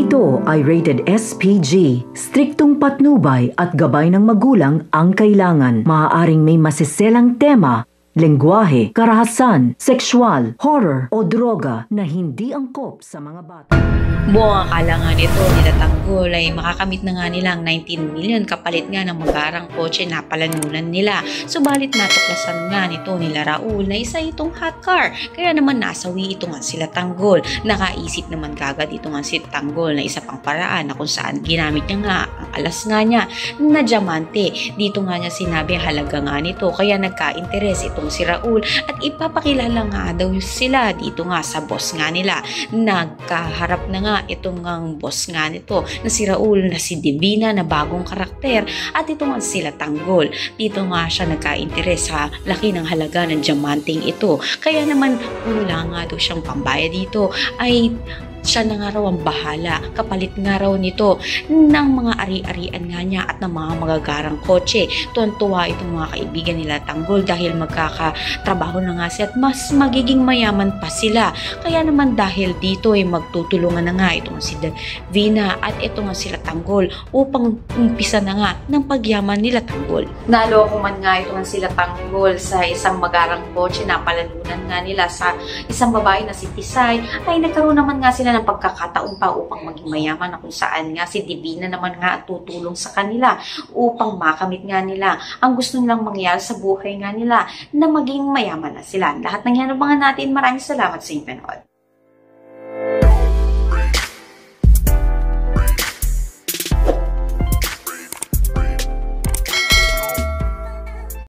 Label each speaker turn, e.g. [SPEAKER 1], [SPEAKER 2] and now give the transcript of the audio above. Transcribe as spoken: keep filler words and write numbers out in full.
[SPEAKER 1] Ito ay rated S P G. Striktong patnubay at gabay ng magulang ang kailangan. Maaaring may masiselang tema, lengguwahe, karahasan, sexual, horror o droga na hindi angkop sa mga bata.
[SPEAKER 2] Buong akala nga nito nila Tanggol ay makakamit na nga nila ang nineteen million kapalit nga ng magarang kotse na palanunan nila. Subalit natuklasan nga nito nila Raul na isa itong hot car. Kaya naman nasawi ito nga sila Tanggol. Nakaisip naman kagad ito nga si Tanggol na isa pang paraan na kung saan ginamit niya nga ang alas nga niya na diamante. Dito nga niya sinabi halaga nga nito kaya nagka-interes itong si Raul at ipapakilala nga daw sila dito nga sa boss nga nila. Nagkaharap na nga itong ang boss nga nito na si Raul na si Divina na bagong karakter at ito nga sila Tanggol. Dito nga siya nagka-interes sa laki ng halaga ng diamanting ito. Kaya naman wala nga daw siyang pambayad dito ay siya na nga raw ang bahala. Kapalit nga raw nito ng mga ari-arian nga niya at ng mga magagarang kotse. Tuwan-tuwa itong mga kaibigan nila Tanggol dahil magkakatrabaho na nga siya at mas magiging mayaman pa sila. Kaya naman dahil dito ay magtutulungan na nga itong si Divina at ito nga sila Tanggol upang umpisa na nga ng pagyaman nila Tanggol. Naloko man nga ito nga sila Tanggol sa isang magarang kotse na palalunan nga nila sa isang babae na si Tisay ay nagkaroon naman nga sila ng pagkakataon pa upang maging mayaman na kung saan nga si Divina naman nga at tutulong sa kanila upang makamit nga nila ang gusto nilang mangyari sa buhay nga nila na maging mayaman na sila. Lahat ng yan natin. Maraming salamat sa inyong panood.